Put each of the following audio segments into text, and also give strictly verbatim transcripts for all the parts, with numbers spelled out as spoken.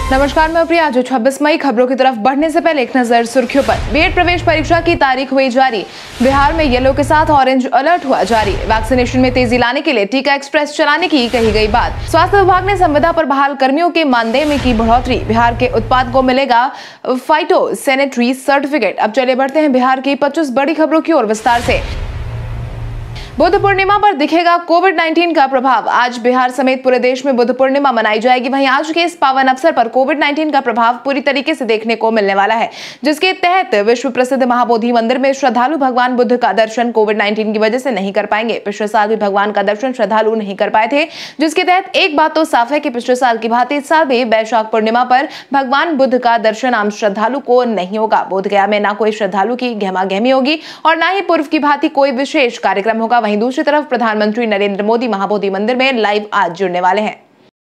नमस्कार, मैं प्रिया। जो छब्बीस मई खबरों की तरफ बढ़ने से पहले एक नजर सुर्खियों पर। बीएड प्रवेश परीक्षा की तारीख हुई जारी। बिहार में येलो के साथ ऑरेंज अलर्ट हुआ जारी। वैक्सीनेशन में तेजी लाने के लिए टीका एक्सप्रेस चलाने की कही गई बात। स्वास्थ्य विभाग ने संविदा पर बहाल कर्मियों के मानदेय में की बढ़ोतरी। बिहार के उत्पाद को मिलेगा फाइटो सैनिटरी सर्टिफिकेट। अब चले बढ़ते हैं बिहार की पच्चीस बड़ी खबरों की ओर विस्तार से। बुद्ध पूर्णिमा पर दिखेगा कोविड उन्नीस का प्रभाव। आज बिहार समेत पूरे देश में बुद्ध पूर्णिमा मनाई जाएगी। वहीं आज के इस पावन अवसर पर कोविड उन्नीस का प्रभाव पूरी तरीके से देखने को मिलने वाला है, जिसके तहत विश्व प्रसिद्ध महाबोधि मंदिर में श्रद्धालु भगवान बुद्ध का दर्शन कोविड उन्नीस की वजह से नहीं कर पाएंगे। पिछले साल भी भगवान का दर्शन श्रद्धालु नहीं कर पाए थे, जिसके तहत एक बात तो साफ है कि पिछले साल की भांति इस साल भी वैशाख पूर्णिमा पर भगवान बुद्ध का दर्शन आम श्रद्धालु को नहीं होगा। बोधगया में न कोई श्रद्धालु की गहमा गहमी होगी और न ही पूर्व की भांति कोई विशेष कार्यक्रम होगा। वहीं दूसरी तरफ प्रधानमंत्री नरेंद्र मोदी महाबोधि मंदिर में लाइव आज जुड़ने वाले हैं।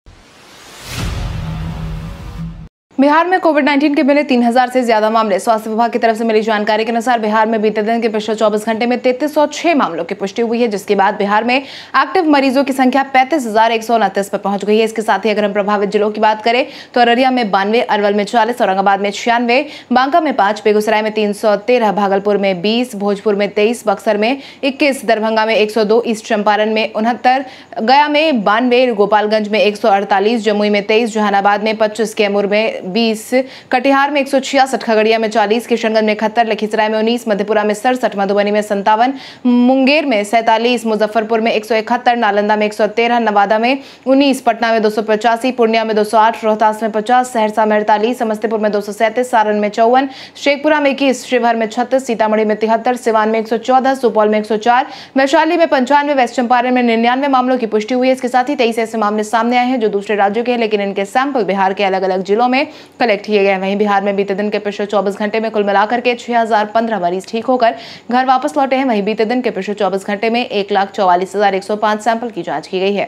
बिहार में कोविड उन्नीस के मिले तीन हजार से ज्यादा मामले। स्वास्थ्य विभाग की तरफ से मिली जानकारी के अनुसार बिहार में बीते दिन के पिछले चौबीस घंटे में तैंतीस सौ छह मामलों की पुष्टि हुई है, जिसके बाद बिहार में एक्टिव मरीजों की संख्या पैंतीस हजार एक सौ उनतीस पर पहुंच गई है। इसके साथ ही अगर हम प्रभावित जिलों की बात करें तो अररिया में बानवे, अरवल में चालीस, औरंगाबाद में छियानवे, बांका में पांच, बेगूसराय में तीन सौ तेरह, भागलपुर में बीस, भोजपुर में तेईस, बक्सर में इक्कीस, दरभंगा में एक सौ दो, ईस्ट चंपारण में उनहत्तर, गया में बानवे, गोपालगंज में एक सौ अड़तालीस, जमुई में तेईस, जहानाबाद में पच्चीस, कैमूर में बीस, कटिहार में एक सौ छियासठ, खगड़िया में चालीस, किशनगंज में इकहत्तर, लखीसराय में उन्नीस, मधेपुरा में सड़सठ, मधुबनी में संतावन, मुंगेर में सैंतालीस, मुजफ्फरपुर में एक सौ इकहत्तर, नालंदा में एक सौ तेरह, नवादा में उन्नीस, पटना में दो सौ पचासी, पूर्णिया में दो सौ आठ, रोहतास में पचास, सहरसा में अड़तालीस, समस्तीपुर में दो सौ सैंतीस, सारण में चौवन, शेखपुरा में इक्कीस, शिवहर में छत्तीस, सीतामढ़ी में तिहत्तर, सिवान में एक सौ चौदह, सुपौल में एक सौ चार, वैशाली में पंचानवे, वेस्ट चंपारण में निन्यानवे मामलों की पुष्टि हुई है। इसके साथ ही तेईस ऐसे मामले सामने आए हैं जो दूसरे राज्यों के हैं, लेकिन इनके सैंपल बिहार के अलग अलग जिलों में कलेक्ट किए गए। वहीं बिहार में बीते दिन के पिछले चौबीस घंटे में कुल मिलाकर के छह हजार पंद्रह मरीज ठीक होकर घर वापस लौटे हैं। वहीं बीते दिन के पिछले चौबीस घंटे में एक लाख चौवालीस हजार एक सौ पांच सैंपल की जांच की गई है।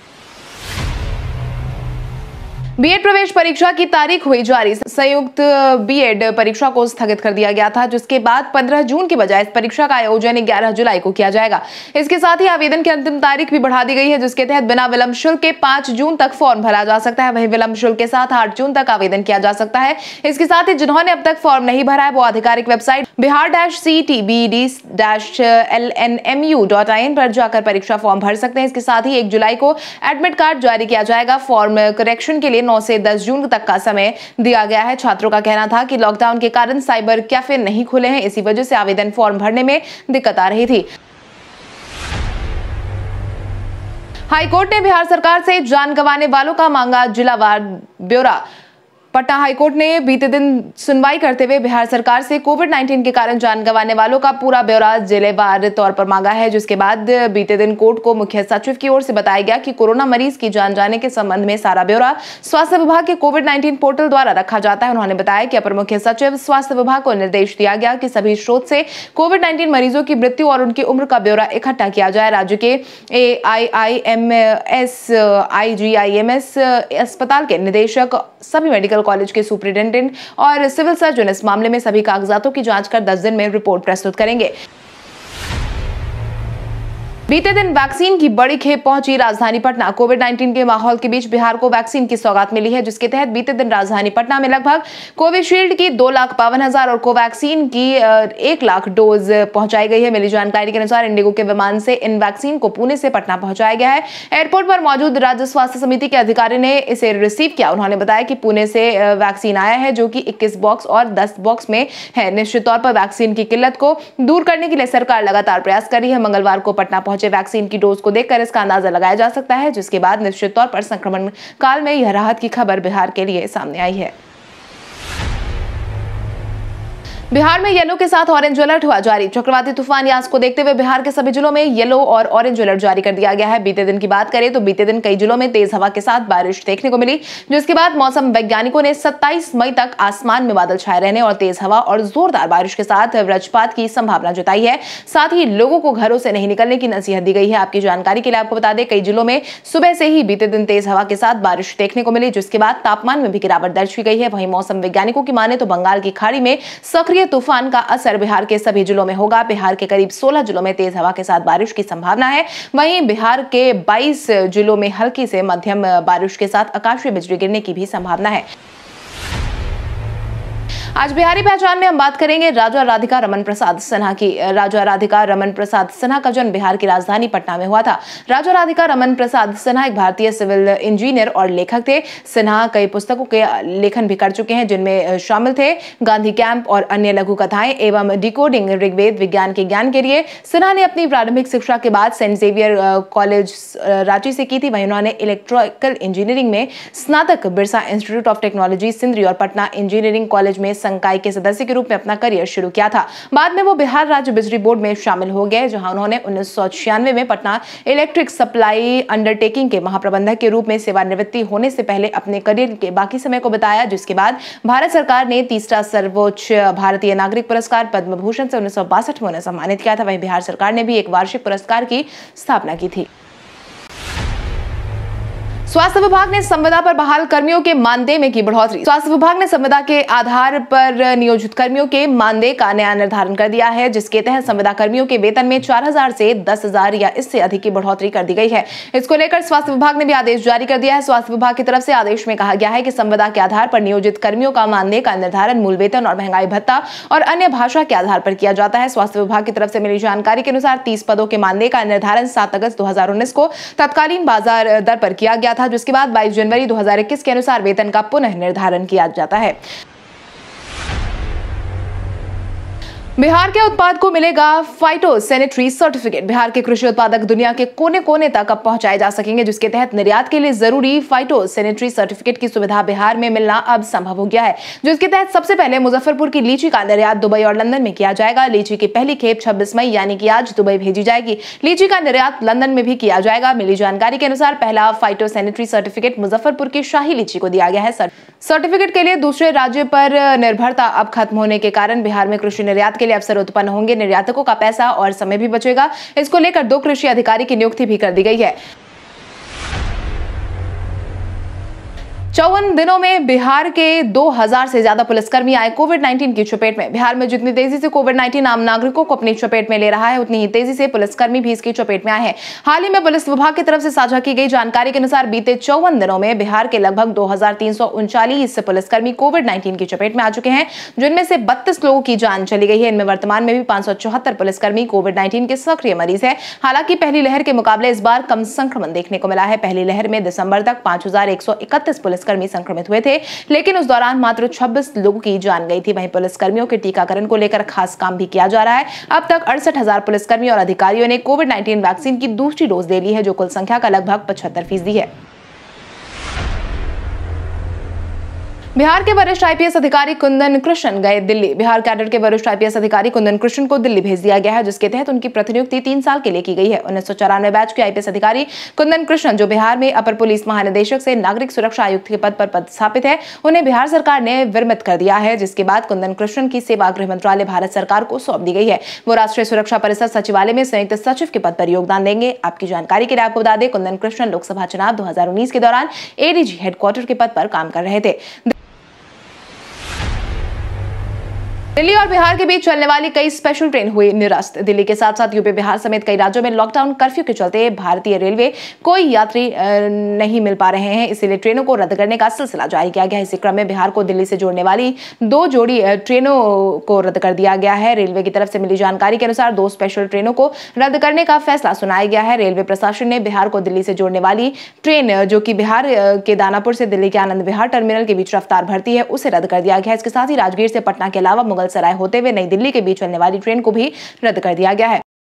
बीएड प्रवेश परीक्षा की तारीख हुई जारी। संयुक्त बीएड परीक्षा को स्थगित कर दिया गया था, जिसके बाद पंद्रह जून की बजाय इस परीक्षा का आयोजन ग्यारह जुलाई को किया जाएगा। इसके साथ ही आवेदन की अंतिम तारीख भी बढ़ा दी गई है, जिसके तहत बिना विलंब शुल्क के पांच जून तक फॉर्म भरा जा सकता है। वहीं विलंब शुल्क के साथ आठ जून तक आवेदन किया जा सकता है। इसके साथ ही जिन्होंने अब तक फॉर्म नहीं भरा है वो आधिकारिक website Bihar dash C T B D dash L N M U dot I N पर जाकर परीक्षा फॉर्म भर सकते हैं। इसके साथ ही एक जुलाई को एडमिट कार्ड जारी किया जाएगा। फॉर्म करेक्शन के लिए नौ से दस जून तक का समय दिया गया है। छात्रों का कहना था कि लॉकडाउन के कारण साइबर कैफे नहीं खुले हैं, इसी वजह से आवेदन फॉर्म भरने में दिक्कत आ रही थी। हाईकोर्ट ने बिहार सरकार से जान गंवाने वालों का मांगा जिलावार ब्यौरा। पटना हाईकोर्ट ने बीते दिन सुनवाई करते हुए बिहार सरकार से कोविड उन्नीस के कारण जान गंवाने वालों का पूरा ब्यौरा जिलेवार तौर पर मांगा है, जिसके बाद बीते दिन कोर्ट को मुख्य सचिव की ओर से बताया गया कि कोरोना मरीज की जान जाने के संबंध में सारा ब्यौरा स्वास्थ्य विभाग के कोविड उन्नीस पोर्टल द्वारा रखा जाता है। उन्होंने बताया कि अपर मुख्य सचिव स्वास्थ्य विभाग को निर्देश दिया गया कि सभी स्रोत से कोविड उन्नीस मरीजों की मृत्यु और उनकी उम्र का ब्यौरा इकट्ठा किया जाए। राज्य के A I I M S, I G I M S अस्पताल के निदेशक, सभी मेडिकल कॉलेज के सुपरिटेंडेंट और सिविल सर्जन इस मामले में सभी कागजातों की जांच कर दस दिन में रिपोर्ट प्रस्तुत करेंगे। बीते दिन वैक्सीन की बड़ी खेप पहुंची राजधानी पटना। कोविड उन्नीस के माहौल के बीच बिहार को वैक्सीन की सौगात मिली है, जिसके तहत बीते दिन राजधानी पटना में लगभग कोविशील्ड की दो लाख बावन हजार और कोवैक्सीन की एक लाख डोज पहुंचाई गई है। मिली जानकारी के अनुसार इंडिगो के विमान से इन वैक्सीन को पुणे से पटना पहुंचाया गया है। एयरपोर्ट पर मौजूद राज्य स्वास्थ्य समिति के अधिकारी ने इसे रिसीव किया। उन्होंने बताया कि पुणे से वैक्सीन आया है, जो कि इक्कीस बॉक्स और दस बॉक्स में है। निश्चित तौर पर वैक्सीन की किल्लत को दूर करने के लिए सरकार लगातार प्रयास कर रही है। मंगलवार को पटना पहुंचे वैक्सीन की डोज को देखकर इसका अंदाजा लगाया जा सकता है, जिसके बाद निश्चित तौर पर संक्रमण काल में यह राहत की खबर बिहार के लिए सामने आई है। बिहार में येलो के साथ ऑरेंज अलर्ट हुआ जारी। चक्रवाती तूफान यास को देखते हुए बिहार के सभी जिलों में येलो और ऑरेंज अलर्ट जारी कर दिया गया है। बीते दिन की बात करें तो बीते दिन कई जिलों में तेज हवा के साथ बारिश देखने को मिली, जिसके बाद मौसम वैज्ञानिकों ने सत्ताईस मई तक आसमान में बादल छाए रहने और तेज हवा और जोरदार बारिश के साथ वज्रपात की संभावना जताई है। साथ ही लोगों को घरों से नहीं निकलने की नसीहत दी गई है। आपकी जानकारी के लिए आपको बता दें, कई जिलों में सुबह से ही बीते दिन तेज हवा के साथ बारिश देखने को मिली, जिसके बाद तापमान में भी गिरावट दर्ज की गई है। वहीं मौसम वैज्ञानिकों की माने तो बंगाल की खाड़ी में सक्रिय तूफान का असर बिहार के सभी जिलों में होगा। बिहार के करीब सोलह जिलों में तेज हवा के साथ बारिश की संभावना है। वहीं बिहार के बाईस जिलों में हल्की से मध्यम बारिश के साथ आकाशीय बिजली गिरने की भी संभावना है। आज बिहारी पहचान में हम बात करेंगे राजा राधिका रमन प्रसाद सिन्हा की। राजा राधिका रमन प्रसाद सिन्हा का जन्म बिहार की राजधानी पटना में हुआ था। राजा राधिका रमन प्रसाद सिन्हा एक भारतीय सिविल इंजीनियर और लेखक थे। सिन्हा कई पुस्तकों के लेखन भी कर चुके हैं, जिनमें शामिल थे गांधी कैंप और अन्य लघु कथाएं एवं डिकोडिंग ऋग्वेद विज्ञान के ज्ञान के लिए। सिन्हा ने अपनी प्रारंभिक शिक्षा के बाद सेंट जेवियर कॉलेज रांची से की थी। वहीं उन्होंने इलेक्ट्रिकल इंजीनियरिंग में स्नातक Birsa institute of technology Sindri और पटना इंजीनियरिंग कॉलेज में संकाय के सदस्य के रूप में अपना करियर शुरू किया था। बाद में वो बिहार राज्य बिजली बोर्ड में शामिल हो गए, जहां उन्होंने उन्नीस सौ छियानवे में पटना इलेक्ट्रिक सप्लाई अंडरटेकिंग के महाप्रबंधक के रूप में सेवानिवृत्ति होने से पहले अपने करियर के बाकी समय को बताया, जिसके बाद भारत सरकार ने तीसरा सर्वोच्च भारतीय नागरिक पुरस्कार पद्म भूषण से उन्नीस सौ बासठ में उन्हें सम्मानित किया था। वहीं बिहार सरकार ने भी एक वार्षिक पुरस्कार की स्थापना की थी। स्वास्थ्य विभाग ने संविदा पर बहाल कर्मियों के मानदेय में की बढ़ोतरी। स्वास्थ्य विभाग ने संविदा के आधार पर नियोजित कर्मियों के मानदेय का नया निर्धारण कर दिया है, जिसके तहत संविदा कर्मियों के वेतन में चार हजार से दस हजार या इससे अधिक की बढ़ोतरी कर दी गई है। इसको लेकर स्वास्थ्य विभाग ने भी आदेश जारी कर दिया है। स्वास्थ्य विभाग की तरफ से आदेश में कहा गया है कि संविदा के आधार पर नियोजित कर्मियों का मानदेय का निर्धारण मूल वेतन और महंगाई भत्ता और अन्य भाषा के आधार पर किया जाता है। स्वास्थ्य विभाग की तरफ से मिली जानकारी के अनुसार तीस पदों के मानदेय का निर्धारण सात अगस्त दो हजार उन्नीस को तत्कालीन बाजार दर पर किया गया था, जिसके बाद बाईस जनवरी दो हजार इक्कीस के अनुसार वेतन का पुनः निर्धारण किया जाता है। बिहार के उत्पाद को मिलेगा फाइटोसैनिटरी सर्टिफिकेट। बिहार के कृषि उत्पादक दुनिया के कोने कोने तक अब पहुंचाए जा सकेंगे, जिसके तहत निर्यात के लिए जरूरी फाइटोसैनिटरी सर्टिफिकेट की सुविधा बिहार में मिलना अब संभव हो गया है, जिसके तहत सबसे पहले मुजफ्फरपुर की लीची का निर्यात दुबई और लंदन में किया जाएगा। लीची की पहली खेप छब्बीस मई यानी कि आज दुबई भेजी जाएगी। लीची का निर्यात लंदन में भी किया जाएगा। मिली जानकारी के अनुसार पहला फाइटोसैनिटरी सर्टिफिकेट मुजफ्फरपुर की शाही लीची को दिया गया है। सर्टिफिकेट के लिए दूसरे राज्य पर निर्भरता अब खत्म होने के कारण बिहार में कृषि निर्यात के लिए अवसर उत्पन्न होंगे। निर्यातकों का पैसा और समय भी बचेगा। इसको लेकर दो कृषि अधिकारी की नियुक्ति भी कर दी गई है। चौवन दिनों में बिहार के दो हजार से ज्यादा पुलिसकर्मी आए कोविड नाइन्टीन की चपेट में। बिहार में जितनी तेजी से कोविड नाइन्टीन आम नागरिकों को अपनी चपेट में ले रहा है, उतनी ही तेजी से पुलिसकर्मी भी इसकी चपेट में आए हैं। हाल ही में पुलिस विभाग की तरफ से साझा की गई जानकारी के अनुसार बीते चौवन दिनों में बिहार के लगभग दो हजार तीन सौ उनचालीस पुलिसकर्मी कोविड नाइन्टीन की चपेट में आ चुके हैं, जिनमें से बत्तीस लोगों की जान चली गई है। इनमें वर्तमान में भी पांच सौ चौहत्तर पुलिसकर्मी कोविड नाइन्टीन के सक्रिय मरीज है। हालांकि पहली लहर के मुकाबले इस बार कम संक्रमण देखने को मिला है। पहली लहर में दिसंबर तक पांच हजार एक सौ इकतीस पुलिसकर्मी संक्रमित हुए थे, लेकिन उस दौरान मात्र छब्बीस लोगों की जान गई थी। वहीं पुलिसकर्मियों के टीकाकरण को लेकर खास काम भी किया जा रहा है। अब तक अड़सठ हजार पुलिसकर्मी और अधिकारियों ने कोविड नाइन्टीन वैक्सीन की दूसरी डोज ले ली है, जो कुल संख्या का लगभग पचहत्तर फीसदी है। बिहार के वरिष्ठ आईपीएस अधिकारी कुंदन कृष्ण गए दिल्ली। बिहार कैडर के वरिष्ठ आईपीएस अधिकारी कुंदन कृष्ण को दिल्ली भेज दिया गया है, जिसके तहत उनकी प्रतिनियुक्ति तीन साल के लिए की गई है। उन्नीस सौ चौरानवे बैच के आईपीएस अधिकारी कुंदन कृष्ण, जो बिहार में अपर पुलिस महानिदेशक से नागरिक सुरक्षा आयुक्त के पद पर पदस्थापित है, उन्हें बिहार सरकार ने विरमित कर दिया है, जिसके बाद कुंदन कृष्ण की सेवा गृह मंत्रालय भारत सरकार को सौंप दी गई है। वो राष्ट्रीय सुरक्षा परिषद सचिवालय में संयुक्त सचिव के पद पर योगदान देंगे। आपकी जानकारी के लिए आपको बता दें, कुंदन कृष्ण लोकसभा चुनाव दो हजार उन्नीस के दौरान एडीजी हेडक्वार्टर के पद पर काम कर रहे थे। दिल्ली और बिहार के बीच चलने वाली कई स्पेशल ट्रेन हुई निरस्त। दिल्ली के साथ साथ यूपी बिहार समेत कई राज्यों में लॉकडाउन कर्फ्यू के चलते भारतीय रेलवे कोई यात्री नहीं मिल पा रहे हैं, इसलिए ट्रेनों को रद्द करने का सिलसिला जारी किया गया। इसी क्रम में बिहार को दिल्ली से जोड़ने वाली दो जोड़ी ट्रेनों को रद्द कर दिया गया है। रेलवे की तरफ से मिली जानकारी के अनुसार दो स्पेशल ट्रेनों को रद्द करने का फैसला सुनाया गया है। रेलवे प्रशासन ने बिहार को दिल्ली से जोड़ने वाली ट्रेन, जो कि बिहार के दानापुर से दिल्ली के आनंद विहार टर्मिनल के बीच रफ्तार भरती है, उसे रद्द कर दिया गया है। इसके साथ ही राजगीर से पटना के अलावा सराय होते हुए नई दिल्ली के बीच चलने वाली ट्रेन को भी रद्द कर दिया गया है।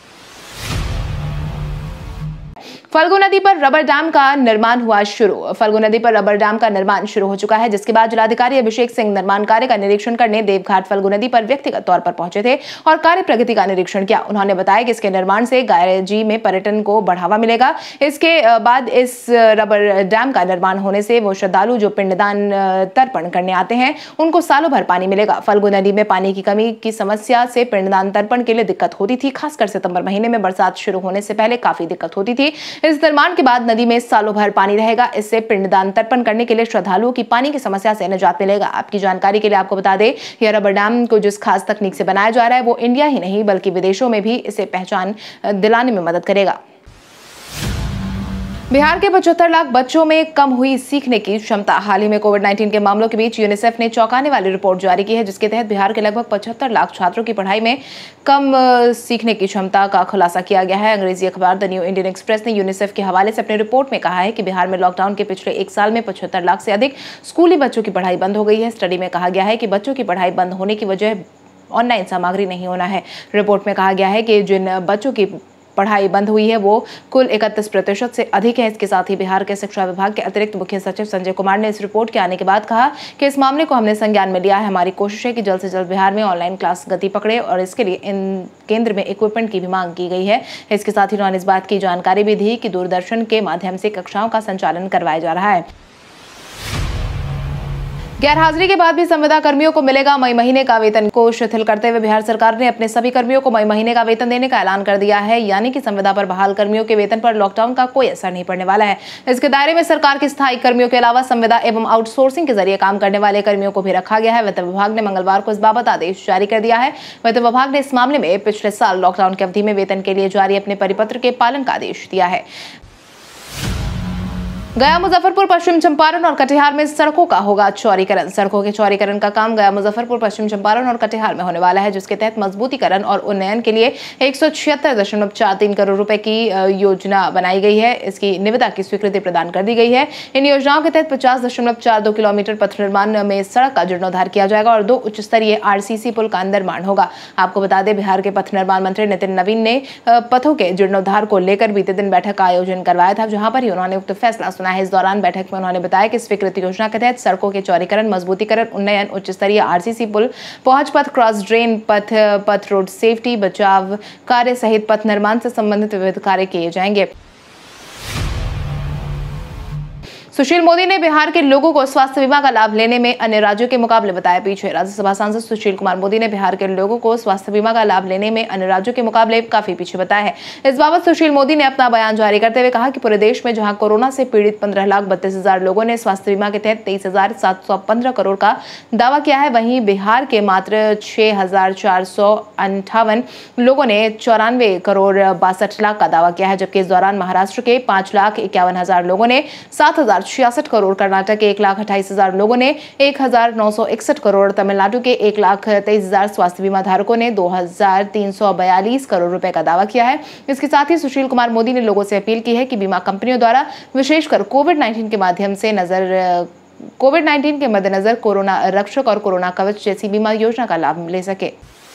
फल्गु नदी पर रबर डैम का निर्माण हुआ शुरू। फल्गु नदी पर रबर डैम का निर्माण शुरू हो चुका है, जिसके बाद जिलाधिकारी अभिषेक सिंह निर्माण कार्य का निरीक्षण करने देवघाट फल्गु नदी पर व्यक्तिगत तौर पर पहुंचे थे और कार्य प्रगति का निरीक्षण किया। उन्होंने बताया कि इसके निर्माण से गायजी में पर्यटन को बढ़ावा मिलेगा। इसके बाद इस रबर डैम का निर्माण होने से वो श्रद्धालु जो पिंडदान तर्पण करने आते हैं, उनको सालों भर पानी मिलेगा। फल्गु नदी में पानी की कमी की समस्या से पिंडदान तर्पण के लिए दिक्कत होती थी, खासकर सितंबर महीने में बरसात शुरू होने से पहले काफी दिक्कत होती थी। इस निर्माण के बाद नदी में सालों भर पानी रहेगा। इससे पिंडदान तर्पण करने के लिए श्रद्धालुओं की पानी की समस्या से निजात मिलेगा। आपकी जानकारी के लिए आपको बता दें, यह रबर डैम को जिस खास तकनीक से बनाया जा रहा है, वो इंडिया ही नहीं बल्कि विदेशों में भी इसे पहचान दिलाने में मदद करेगा। बिहार के पचहत्तर लाख बच्चों में कम हुई सीखने की क्षमता। हाल ही में कोविड उन्नीस के मामलों के बीच यूनिसेफ ने चौंकाने वाली रिपोर्ट जारी की है, जिसके तहत बिहार के लगभग पचहत्तर लाख छात्रों की पढ़ाई में कम सीखने की क्षमता का खुलासा किया गया है। अंग्रेजी अखबार द न्यू इंडियन एक्सप्रेस ने यूनिसेफ के हवाले से अपनी रिपोर्ट में कहा है कि बिहार में लॉकडाउन के पिछले एक साल में पचहत्तर लाख से अधिक स्कूली बच्चों की पढ़ाई बंद हो गई है। स्टडी में कहा गया है कि बच्चों की पढ़ाई बंद होने की वजह ऑनलाइन सामग्री नहीं होना है। रिपोर्ट में कहा गया है कि जिन बच्चों की पढ़ाई बंद हुई है वो कुल इकतीस प्रतिशत से अधिक है। इसके साथ ही बिहार के शिक्षा विभाग के अतिरिक्त मुख्य सचिव संजय कुमार ने इस रिपोर्ट के आने के बाद कहा कि इस मामले को हमने संज्ञान में लिया है। हमारी कोशिश है कि जल्द से जल्द बिहार में ऑनलाइन क्लास गति पकड़े और इसके लिए इन केंद्र में इक्विपमेंट की भी मांग की गई है। इसके साथ ही उन्होंने इस बात की जानकारी भी दी कि दूरदर्शन के माध्यम से कक्षाओं का संचालन करवाया जा रहा है। गैर हाजिरी के बाद भी संविदा कर्मियों को मिलेगा मई महीने का वेतन को शिथिल करते हुए बिहार सरकार ने अपने सभी कर्मियों को मई महीने का वेतन देने का ऐलान कर दिया है। यानी कि संविदा पर बहाल कर्मियों के वेतन पर लॉकडाउन का कोई असर नहीं पड़ने वाला है। इसके दायरे में सरकार के स्थायी कर्मियों के अलावा संविदा एवं आउटसोर्सिंग के जरिए काम करने वाले कर्मियों को भी रखा गया है। वित्त विभाग ने मंगलवार को इस बाबत आदेश जारी कर दिया है। वित्त विभाग ने इस मामले में पिछले साल लॉकडाउन की अवधि में वेतन के लिए जारी अपने परिपत्र के पालन का आदेश दिया है। गया, मुजफ्फरपुर, पश्चिम चंपारण और कटिहार में सड़कों का होगा चौड़ीकरण। सड़कों के चौड़ीकरण का काम गया, मुजफ्फरपुर, पश्चिम चंपारण और कटिहार में होने वाला है, जिसके तहत मजबूतीकरण और उन्नयन के लिए एक सौ छिहत्तर दशमलव चार तीन करोड़ रुपए की योजना बनाई गई है। इसकी निविदा की स्वीकृति प्रदान कर दी गई है। इन योजनाओं के तहत पचास दशमलव चार दो किलोमीटर पथ निर्माण में सड़क का जीर्णोद्धार किया जाएगा और दो उच्च स्तरीय आरसीसी पुल का निर्माण होगा। आपको बता दें, बिहार के पथ निर्माण मंत्री नितिन नवीन ने पथों के जीर्णोद्धार को लेकर बीते दिन बैठक का आयोजन करवाया था, जहां पर ही उन्होंने उक्त फैसला सुना है। इस दौरान बैठक में उन्होंने बताया कि स्वीकृति योजना के तहत सड़कों के चौड़ीकरण, मजबूतीकरण, उन्नयन, उच्च स्तरीय आरसीसी पुल, पहुंच पथ, क्रॉस ड्रेन पथ, पथ रोड सेफ्टी, बचाव कार्य सहित पथ निर्माण से संबंधित विविध कार्य किए जाएंगे। सुशील मोदी ने बिहार के लोगों को स्वास्थ्य बीमा का लाभ लेने में अन्य राज्यों के मुकाबले बताया पीछे। राज्यसभा सांसद सुशील कुमार मोदी ने बिहार के लोगों को स्वास्थ्य बीमा का लाभ लेने में अन्य राज्यों के मुकाबले काफी पीछे बताया है। इस बाबत सुशील मोदी ने अपना बयान जारी करते हुए कहा कि पूरे देश में जहां कोरोना से पीड़ित पंद्रह लाख बत्तीस हजार लोगों ने स्वास्थ्य बीमा के तहत तेईस हजार सात सौ पंद्रह करोड़ का दावा किया है, वहीं बिहार के मात्र छह हजार चार सौ अंठावन लोगों ने चौरानवे करोड़ बासठ लाख का दावा किया है। जबकि इस दौरान महाराष्ट्र के पांच लाख इक्यावन हजार लोगों ने सात हजार छियासठ करोड़, कर्नाटक के एक लाख अट्ठाईस हजार लोगों ने एक हजार नौ सौ इकसठ करोड़, तमिलनाडु के एक लाख तेईस हजार स्वास्थ्य बीमा धारकों ने दो हजार तीन सौ बयालीस करोड़ रुपए का दावा किया है। इसके साथ ही सुशील कुमार मोदी ने लोगों से अपील की है कि बीमा कंपनियों द्वारा विशेषकर कोविड उन्नीस के माध्यम से नजर कोविड उन्नीस के मद्देनजर कोरोना रक्षक और कोरोना कवच जैसी बीमा योजना का लाभ ले सके।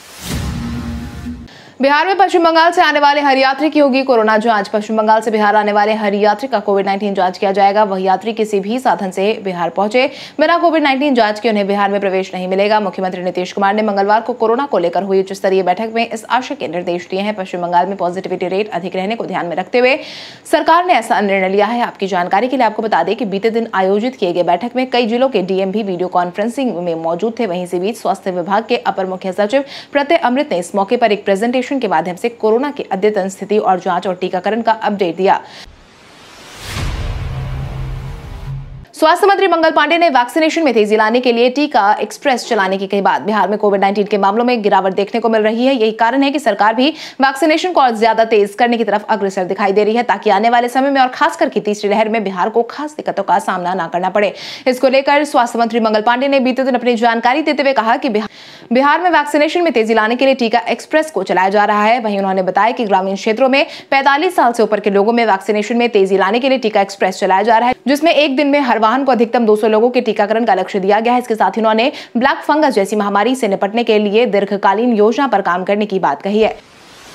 बिहार में पश्चिम बंगाल से आने वाले हर यात्री की होगी कोरोना जांच। पश्चिम बंगाल से बिहार आने वाले हर यात्री का कोविड उन्नीस जांच किया जाएगा। वह यात्री किसी भी साधन से बिहार पहुंचे बिना कोविड उन्नीस जांच के उन्हें बिहार में प्रवेश नहीं मिलेगा। मुख्यमंत्री नीतीश कुमार ने मंगलवार को कोरोना को लेकर हुई उच्च स्तरीय बैठक में इस आशय के निर्देश दिए हैं। पश्चिम बंगाल में पॉजिटिविटी रेट अधिक रहने को ध्यान में रखते हुए सरकार ने ऐसा निर्णय लिया है। आपकी जानकारी के लिए आपको बता दें कि बीते दिन आयोजित किए गए बैठक में कई जिलों के डीएम भी वीडियो कॉन्फ्रेंसिंग में मौजूद थे। वहीं इसी बीच स्वास्थ्य विभाग के अपर मुख्य सचिव प्रत्यय अमृत ने इस मौके पर एक प्रेजेंटेशन के माध्यम से कोरोना की अद्यतन स्थिति और जांच और टीकाकरण का अपडेट दिया। स्वास्थ्य मंत्री मंगल पांडे ने वैक्सीनेशन में तेजी लाने के लिए टीका एक्सप्रेस चलाने की कही बात। बिहार में कोविड उन्नीस के मामलों में गिरावट देखने को मिल रही है। यही कारण है कि सरकार भी वैक्सीनेशन को और ज्यादा तेज करने की तरफ अग्रसर दिखाई दे रही है, ताकि आने वाले समय में और खासकर की तीसरी लहर में बिहार को खास दिक्कतों का सामना न करना पड़े। इसको लेकर स्वास्थ्य मंत्री मंगल पांडे ने बीते दिन अपनी जानकारी देते हुए कहा कि बिहार में वैक्सीनेशन में तेजी लाने के लिए टीका एक्सप्रेस को चलाया जा रहा है। वहीं उन्होंने बताया कि ग्रामीण क्षेत्रों में पैंतालीस साल से ऊपर के लोगों में वैक्सीनेशन में तेजी लाने के लिए टीका एक्सप्रेस चलाया जा रहा है, जिसमें एक दिन में हर वाहन को अधिकतम दो सौ लोगों के टीकाकरण का लक्ष्य दिया गया है। इसके साथ ही उन्होंने ब्लैक फंगस जैसी महामारी से निपटने के लिए दीर्घकालीन योजना पर काम करने की बात कही है।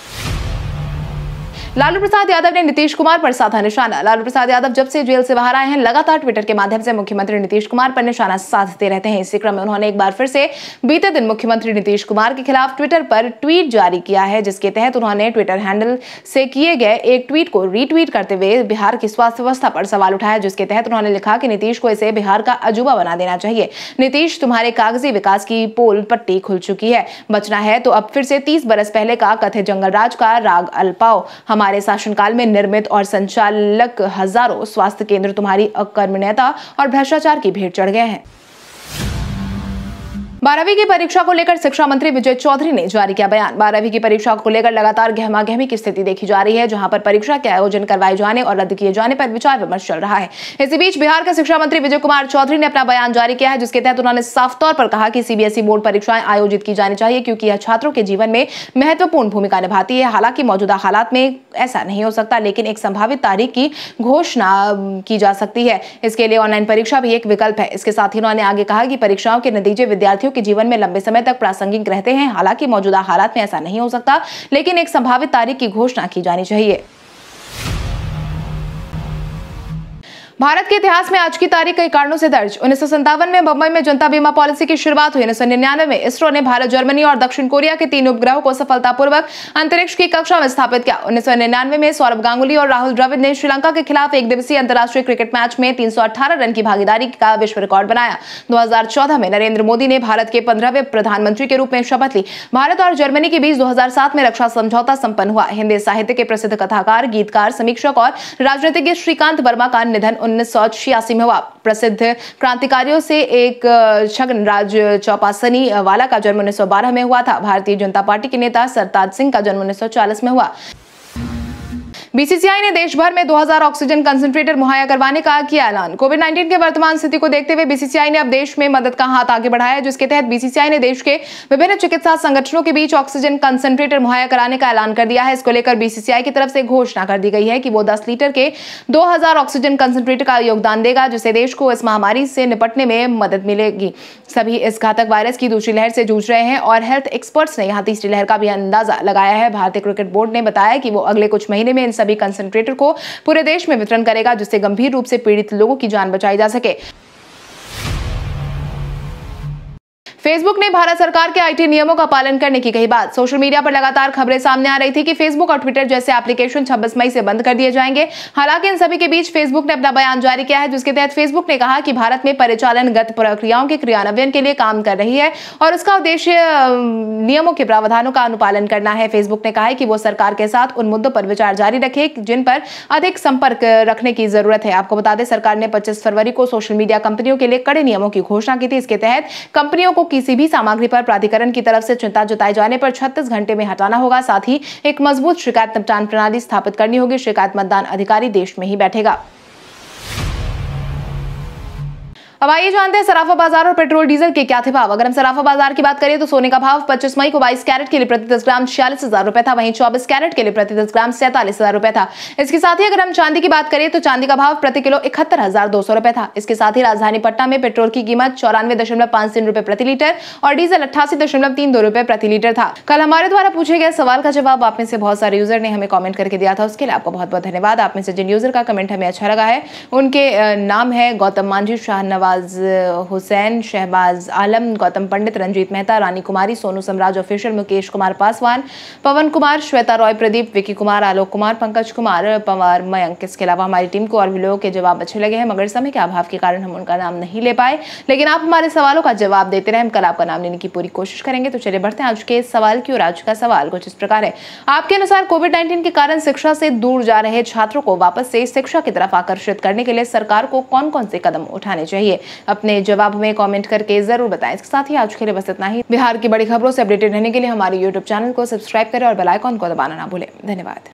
लालू प्रसाद यादव ने नीतीश कुमार पर साधा निशाना। लालू प्रसाद यादव जब से जेल से बाहर आए हैं, लगातार ट्विटर के माध्यम से मुख्यमंत्री नीतीश कुमार पर निशाना साधते रहते हैं। इसी क्रम में उन्होंने एक बार फिर से बीते दिन मुख्यमंत्री नीतीश कुमार के खिलाफ ट्विटर पर ट्वीट जारी किया है, जिसके तहत उन्होंने ट्विटर हैंडल से किए गए एक ट्वीट को रीट्वीट करते हुए बिहार की स्वास्थ्य व्यवस्था पर सवाल उठाया, जिसके तहत उन्होंने लिखा कि नीतीश को इसे बिहार का अजूबा बना देना चाहिए। नीतीश, तुम्हारे कागजी विकास की पोल पट्टी खुल चुकी है। बचना है तो अब फिर से तीस बरस पहले का कथित जंगल राज का राग अल्पाओ। हमारे शासनकाल में निर्मित और संचालक हजारों स्वास्थ्य केंद्र तुम्हारी अकर्मण्यता और भ्रष्टाचार की भेंट चढ़ गए हैं। बारहवीं की परीक्षा को लेकर शिक्षा मंत्री विजय चौधरी ने जारी किया बयान। बारहवीं की परीक्षा को लेकर लगातार गहमागहमी की स्थिति देखी जा रही है, जहां पर परीक्षा के आयोजन करवाए जाने और रद्द किए जाने पर विचार विमर्श चल रहा है। इसी बीच बिहार के शिक्षा मंत्री विजय कुमार चौधरी ने अपना बयान जारी किया है, जिसके तहत उन्होंने साफ तौर पर कहा कि सीबीएसई बोर्ड परीक्षाएं आयोजित की जानी चाहिए, क्योंकि यह छात्रों के जीवन में महत्वपूर्ण भूमिका निभाती है। हालांकि मौजूदा हालात में ऐसा नहीं हो सकता, लेकिन एक संभावित तारीख की घोषणा की जा सकती है। इसके लिए ऑनलाइन परीक्षा भी एक विकल्प है। इसके साथ ही उन्होंने आगे कहा कि परीक्षाओं के नतीजे विद्यार्थियों के जीवन में लंबे समय तक प्रासंगिक रहते हैं। हालांकि मौजूदा हालात में ऐसा नहीं हो सकता, लेकिन एक संभावित तारीख की घोषणा की जानी चाहिए। भारत के इतिहास में आज की तारीख कई कारणों से दर्ज। उन्नीस सौ संतावन में मुंबई में जनता बीमा पॉलिसी की शुरुआत हुई। उन्नीस सौ निन्यानवे में इसरो ने भारत, जर्मनी और दक्षिण कोरिया के तीन उपग्रहों को सफलतापूर्वक अंतरिक्ष की कक्षा में स्थापित किया। उन्नीस सौ निन्यानवे में सौरभ गांगुली और राहुल द्रविड़ ने श्रीलंका के खिलाफ एक दिवसीय अंतर्राष्ट्रीय क्रिकेट मैच में तीन सौ अठारह रन की भागीदारी का विश्व रिकॉर्ड बनाया। दो हजार चौदह में नरेंद्र मोदी ने भारत के पंद्रहवें प्रधानमंत्री के रूप में शपथ ली। भारत और जर्मनी के बीच दो हजार सात में रक्षा समझौता संपन्न हुआ। हिंदी साहित्य के प्रसिद्ध कथाकार, गीतकार, समीक्षक और राजनीतिज्ञ श्रीकांत वर्मा का निधन उन्नीस सौ छियासी में हुआ। प्रसिद्ध क्रांतिकारियों से एक छगन राज चौपासनी वाला का जन्म उन्नीस सौ बारह में हुआ था। भारतीय जनता पार्टी के नेता सरताज सिंह का जन्म उन्नीस सौ चालीस में हुआ। बीसीसीआई ने देश भर में दो हज़ार ऑक्सीजन कंसंट्रेटर मुहैया करवाने का किया ऐलान। कोविड उन्नीस के वर्तमान स्थिति को देखते हुए बीसीसीआई ने अब देश में मदद का हाथ आगे बढ़ाया है, जिसके तहत बीसीसीआई ने देश के विभिन्न चिकित्सा संगठनों के बीच ऑक्सीजन कंसंट्रेटर मुहैया कराने का ऐलान कर दिया है। इसको लेकर बीसीसीआई की तरफ से घोषणा कर दी गई है कि वो दस लीटर के दो हज़ार ऑक्सीजन कंसंट्रेटर का योगदान देगा, जिससे देश को इस महामारी से निपटने में मदद मिलेगी। सभी इस घातक वायरस की दूसरी लहर से जूझ रहे हैं और हेल्थ एक्सपर्ट्स ने यहाँ तीसरी लहर का भी अंदाजा लगाया है। भारतीय क्रिकेट बोर्ड ने बताया कि वो अगले कुछ महीने में इन सभी कंसंट्रेटर को पूरे देश में वितरण करेगा, जिससे गंभीर रूप से पीड़ित लोगों की जान बचाई जा सके। फेसबुक ने भारत सरकार के आईटी नियमों का पालन करने की कही बात। सोशल मीडिया पर लगातार खबरें सामने आ रही थी कि फेसबुक और ट्विटर जैसे एप्लीकेशन छब्बीस मई से बंद कर दिए जाएंगे। हालांकि इन सभी के बीच फेसबुक ने अपना बयान जारी किया है, जिसके तहत फेसबुक ने कहा कि भारत में परिचालनगत प्रक्रियाओं के क्रियान्वयन के लिए काम कर रही है और उसका उद्देश्य नियमों के प्रावधानों का अनुपालन करना है। फेसबुक ने कहा है कि वो सरकार के साथ उन मुद्दों पर विचार जारी रखे जिन पर अधिक संपर्क रखने की जरूरत है। आपको बता दें, सरकार ने पच्चीस फरवरी को सोशल मीडिया कंपनियों के लिए कड़े नियमों की घोषणा की थी। इसके तहत कंपनियों को किसी भी सामग्री पर प्राधिकरण की तरफ से चिंता जताए जाने पर छत्तीस घंटे में हटाना होगा। साथ ही एक मजबूत शिकायत निपटान प्रणाली स्थापित करनी होगी। शिकायत मतदान अधिकारी देश में ही बैठेगा। अब आइए जानते हैं सराफा बाजार और पेट्रोल डीजल के क्या थे भाव। अगर हम सराफा बाजार की बात करें तो सोने का भाव पच्चीस मई को बाईस कैरेट के लिए प्रति दस ग्राम छियालीस हजार रुपए था, वहीं चौबीस कैरेट के लिए प्रति दस ग्राम सैंतालीस हजार रुपए था। इसके साथ ही अगर हम चांदी की बात करें तो चांदी का भाव प्रति किलो इकहत्तर हजार दो सौ रुपए था। इसके साथ ही राजधानी पटना में पेट्रोल की कीमत चौरानवे दशमलव पांच तीन रुपए प्रति लीटर और डीजल अट्ठासी दशमलव तीन दो रुपए प्रति लीटर था। कल हमारे द्वारा पूछे गए सवाल का जवाब आप में से बहुत सारे यूजर ने हमें कॉमेंट करके दिया था, उसके लिए आपको बहुत बहुत धन्यवाद। आप में से जिन यूजर का कमेंट हमें अच्छा लगा है उनके नाम है गौतम मांझी, शाहनवाज हुसैन, शहबाज आलम, गौतम पंडित, रंजीत मेहता, रानी कुमारी, सोनू सम्राज ऑफिशियल, मुकेश कुमार पासवान, पवन कुमार, श्वेता रॉय, प्रदीप, विकी कुमार, आलोक कुमार, पंकज कुमार, पवार, मयंक। इसके अलावा हमारी टीम को और भी लोगों के जवाब अच्छे लगे हैं, मगर समय के अभाव के कारण हम उनका नाम नहीं ले पाए, लेकिन आप हमारे सवालों का जवाब देते रहे। हम कल आपका नाम लेने की पूरी कोशिश करेंगे। तो चलिए बढ़ते हैं आज के सवाल की ओर। आज का सवाल कुछ इस प्रकार है। आपके अनुसार कोविड उन्नीस के कारण शिक्षा से दूर जा रहे छात्रों को वापस से शिक्षा की तरफ आकर्षित करने के लिए सरकार को कौन कौन से कदम उठाने चाहिए? अपने जवाब हमें कमेंट करके जरूर बताएं। इसके साथ ही आज के लिए बस इतना ही। बिहार की बड़ी खबरों से अपडेटेड रहने के लिए हमारे यूट्यूब चैनल को सब्सक्राइब करें और बेल आइकॉन को दबाना ना भूलें। धन्यवाद।